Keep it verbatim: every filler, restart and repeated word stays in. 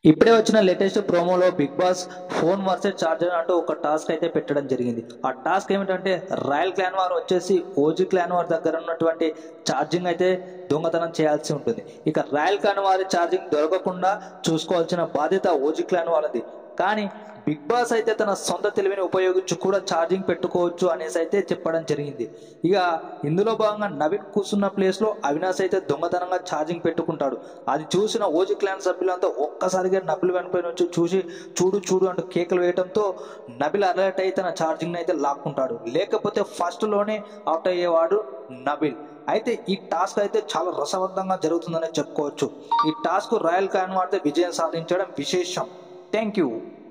ఇప్పుడే వచ్చిన లేటెస్ట్ ప్రోమోలో Bigg Boss phone versus charger అంటూ ఒక టాస్క్ అయితే పెట్టడం జరిగింది. ఆ టాస్క్ ఏమిటంటే రాయల్ క్లాన్ వారు వచ్చేసి ఓజీ క్లాన్ వారి దగ్గర ఉన్నటువంటి ఛార్జింగ్ అయితే దొంగతనం చేయాల్సి ఉంటుంది. ఇక రాయల్ క్లాన్ వారి ఛార్జింగ్ దొరకకుండా చూసుకోవాల్సిన బాధ్యత ఓజీ క్లాన్ వాళ్ళది. కానీ బిగ్ బాస్ అయితే తన సొంత తెలివిని ఉపయోగించి కూడా ఛార్జింగ్ పెట్టుకోవచ్చు అనేసి అయితే చెప్పడం జరిగింది. ఇక ఇందులో భాగంగా నవీన్ కూర్చున్న ప్లేస్లో అవినాష్ అయితే దొంగతనంగా ఛార్జింగ్ పెట్టుకుంటాడు. అది చూసిన ఓజీ క్లాన్ సభ్యులంతా ఒక్కసారిగా నబిల్ వెనపై నుంచి చూసి చూడు చూడు అంటూ కేకలు వేయడంతో నబిల్ అలర్ట్ అయి తన ఛార్జింగ్ అయితే లాక్కుంటాడు. లేకపోతే ఫస్ట్లోనే అవుట్ అయ్యేవాడు నబిల్. అయితే ఈ టాస్క్ అయితే చాలా రసవంతంగా జరుగుతుందనే చెప్పుకోవచ్చు. ఈ టాస్క్ రాయల్ క్లాన్ వాడితే విజయం సాధించడం విశేషం. Thank you.